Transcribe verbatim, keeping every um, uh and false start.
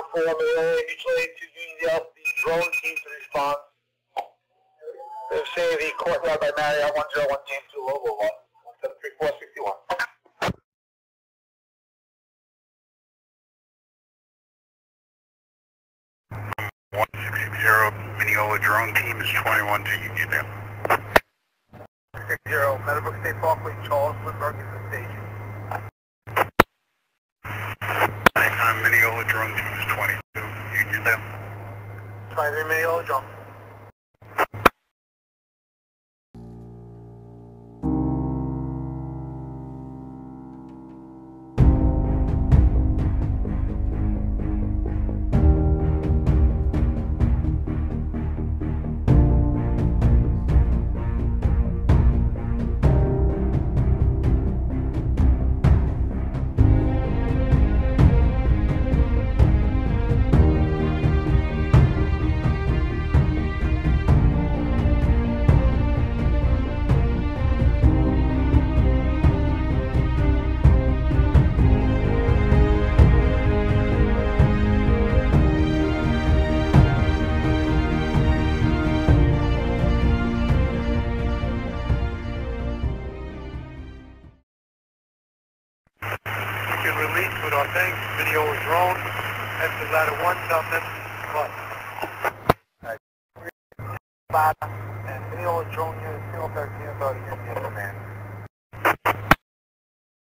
ground four, Mineola, mutually to Uniondale, the drone team to respond. They'll say the courtyard by Marriott one zero one team to Lobo one, one seven three four six one. one six zero, Mineola drone team is twenty-one to Uniondale. six zero, Meadowbrook State Parkway, Charles Lindbergh is the station. Nighttime Mineola drone team is twenty-two, Uniondale. twenty-three Mineola drone. Released with our thanks, Mineola drone, after ladder one, something, but. And Mineola drone unit, zero thirteen, authority, command.